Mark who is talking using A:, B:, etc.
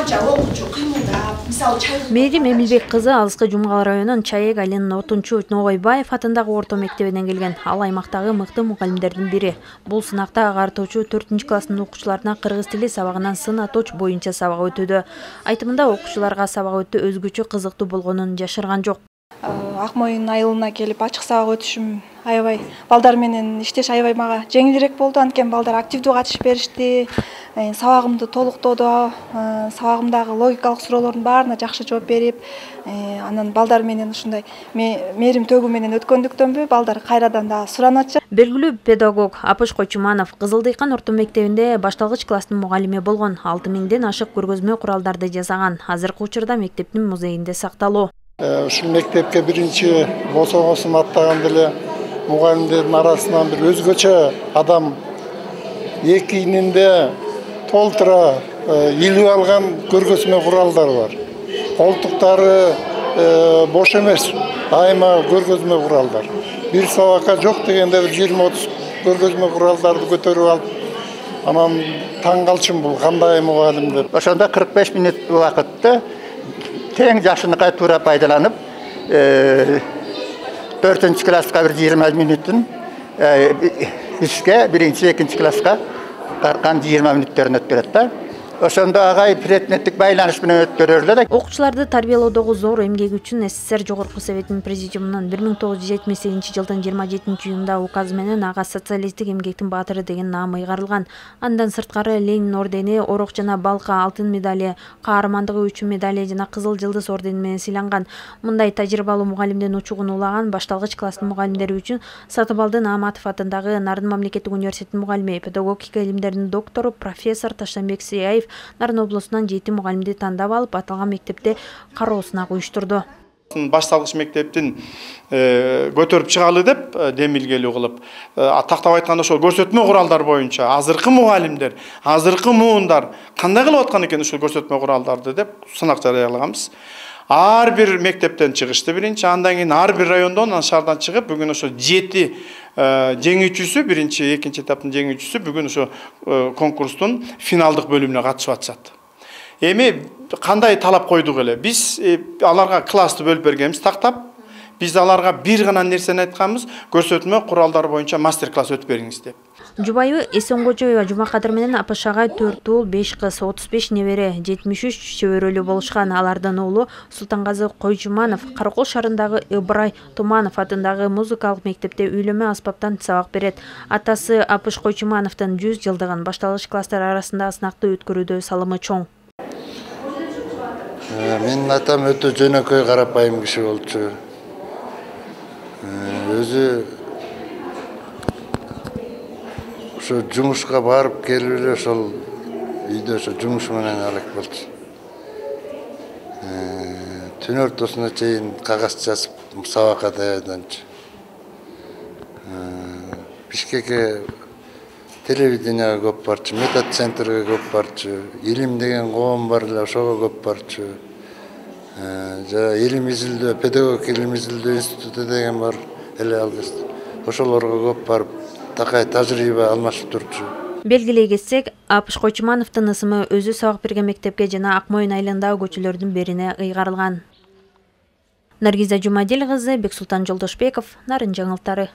A: канча окуучу кыймылдап, мисалы чай.
B: Мээрим Эмилбек кызы Алыскы Жумгал районунун Чаек айылынын 30-Ногойбаев атындагы орто мектебинен келген. Ал аймактагы мыкты мугалимдердин бири. Бул сынакта агартуучу 4-класстын окуучуларына кыргыз тили сабагынан сын атооч боюнча сабак өтүүдө. Айтымында окуучуларга сабак өтүү өзгөчө кызыктуу болгонун жашырган жок.
C: Акмоюн айылына келип ачык сабак өтүшүм аябай балдар менен иштеш аябай мага жеңилирээк болду. Анткени балдар активдүү катышып беришти. Сабагымды толуктоодо, сабагымдагы логикалык суроолордун баарына жакшы жооп берип, анан балдар менен ушундай мээрим төгүү менен өткөндүктөнбү балдар кайрадан да суранып атышат.
B: Белгилүү педагог Апыш Койчуманов Кызыл Дыйкан орто мектебинде башталгыч класстын мугалими болгон. 6000ден ашык көргөзмө куралдарды жасаган. Азыркы учурда мектептин музейинде сакталуу.
D: Ушул мектепке биринчи босогосун аттаган деле мугалимдердин арасынан бир өзгөчө адам эки ининде толтура илип алган көргөзмө куралдар бар. Колтуктары бош эмес, айма көргөзмө куралдар. Бир сабакка жок дегенде 20-30 көргөзмө куралдарды көтөрүп алып, анан таң калчумун бул кандай мугалим деп.
E: Ошондо 45 мүнөт убакытты тең жашыныка туура пайдаланып, 4-класска бир 20 мүнөтүн бизге 1-2 класска таркан 20 мүнөттөрүн өткөрөт да. Ошондо агай предметтик байланыш менен өткөрөлөр да.
B: Окуучуларды тарбиялоодогу зор эмгеги үчүн СССР Жогорку Советинин президиумунун 1978-жылдын 27-июнда указы менен ага социалисттик эмгектин баатыры деген наам ыйгарылган. Андан сырткары Ленин ордени, Орок жана Балка алтын медали, каармандыгы үчүн медали жана Кызыл жылдыз ордени менен сыйланган. Мындай тажрыйбалуу мугалимдин учугун улаган башталгыч класстын мугалимдери үчүн Сатыбалды Нааматов атындагы Нарын мамлекеттик университетинин мугалими, педагогика илимдеринин доктору профессор Таштанбек Сияев Нарын облусунан 7 мугалимди тандап алып, аталган мектепте кароо сынак уюштурду.
F: Башталгыч мектептин көтөрүп чыгалы деп демилгелүү кылып, тактап айтканда ошол көрсөтмө куралдар боюнча азыркы мугалимдер, азыркы муундар кандай кылып аткан экен ушул көрсөтмө куралдарды деп сынак жарыялаганбыз. Ар бир мектептен чыгышты биринчи, андан кийин ар бир райондон, анан шаардан чыгып, бүгүн ошо 7 жеңүүчүсү, биринчи, экинчи этаптын жеңүүчүсү бүгүн ошо конкурстун финалдык бөлүмүнө катышып атышат. Эми кандай талап койдук эле? Биз аларга классты бөлүп бергенбиз, тактап. Биз аларга бир гана нерсени айтканбыз, көрсөтмө куралдары боюнча мастер-класс өтүп бериңиз деп.
B: Жубайы Эсенгожоева Жумакадыр менен Апыш агай 4 уул, 5 кыз, 35 небере, 73 чөбөрөлүү болушкан. Алардын уулу Султангазы Койчуманов Каракол шаарындагы Ыбырай Туманов атындагы музыкалык мектепте үйлөмө аспаптан сабак берет. Атасы Апыш Койчумановдун 100 жылдыгын башталгыч класстар арасында сынакты өткөрүүдө салымы чоң.
D: Менин атам өтө жөнөкөй карапайым киши болчу. Өзү ошо жумушка барып келип эле ошол үйдө ошо жумуш менен алек болчу. Түн ортосуна чейин кагаз жазып сабакка даярданчу. Бишкекке телевиденияга көп барчу, метод центрге көп барчу, илим деген коом бар эле ошого көп барчу. Жана илим изилдөө, педагогика илим изилдөө институту деген бар эле ал кезде. Ошолорго көп барып, такай тажрыйба алмашып турчу.
B: Белгилей кетсек, Апыш Койчумановдун ысымы өзү сабак берген мектепке жана Акмоюн айылындагы көчөлөрдүн бирине ыйгарылган. Наргиза Жумадел кызы, Бексултан Жолдошбеков, Нарын жаңылыктары.